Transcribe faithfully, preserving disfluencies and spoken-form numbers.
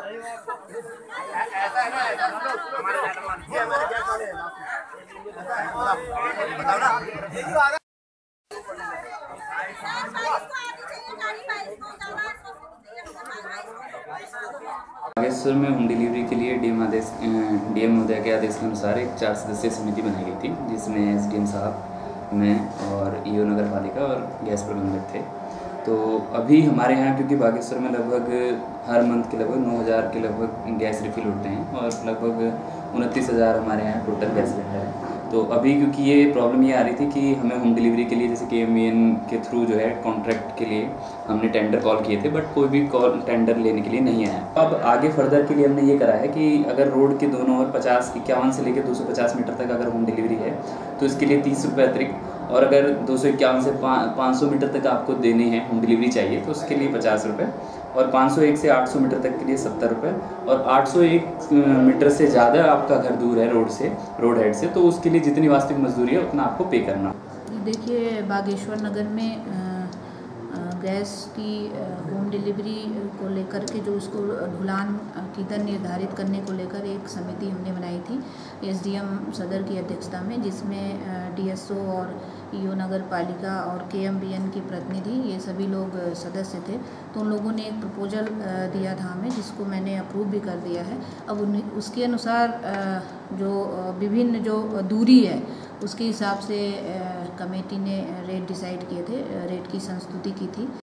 बागेश्वर में home delivery के लिए डीएम आदेश डीएम महोदय के आदेश के अनुसार एक चार सदस्यीय समिति बनाई गई थी, जिसमें एसडीएम साहब, मैं और ईओ नगर पालिका और गैस प्रबंधक थे। तो अभी हमारे यहाँ क्योंकि बागेश्वर में लगभग हर मंथ के लगभग नौ हज़ार के लगभग गैस रिफिल होते हैं और लगभग उनतीस हज़ार हमारे यहाँ टोटल गैस सिलेंडर है। तो अभी क्योंकि ये प्रॉब्लम ये आ रही थी कि हमें होम डिलीवरी के लिए जैसे के एम बी एन के थ्रू जो है कॉन्ट्रैक्ट के लिए हमने टेंडर कॉल किए थे, बट कोई भी कॉल टेंडर लेने के लिए नहीं आया। अब आगे फर्दर के लिए हमने ये करा है कि अगर रोड के दोनों ओर पचास इक्यावन से लेकर दो सौ पचास मीटर तक अगर होम डिलीवरी है तो इसके लिए तीस रुपये अतिरिक्त, और अगर दो सौ इक्यावन से पाँच सौ मीटर तक आपको देनी है होम डिलीवरी चाहिए तो उसके लिए पचास रुपये, और पाँच सौ एक से आठ सौ मीटर तक के लिए सत्तर रुपये, और आठ सौ एक मीटर से ज़्यादा आपका घर दूर है रोड से, रोड हेड से, तो उसके लिए जितनी वास्तविक मजदूरी है उतना आपको पे करना। देखिए, बागेश्वर नगर में गैस की होम डिलीवरी को लेकर के जो उसको ढुलान की दर निर्धारित करने को लेकर एक समिति हमने बनाई थी एसडीएम सदर की अध्यक्षता में, जिसमें डीएसओ और ईओ नगर पालिका और केएमबीएन के प्रतिनिधि ये सभी लोग सदस्य थे। तो उन लोगों ने एक प्रपोजल दिया था हमें, जिसको मैंने अप्रूव भी कर दिया है। अब उसके अनुसार जो विभिन्न जो दूरी है उसके हिसाब से कमेटी ने रेट डिसाइड किए थे, रेट की संस्तुति की थी।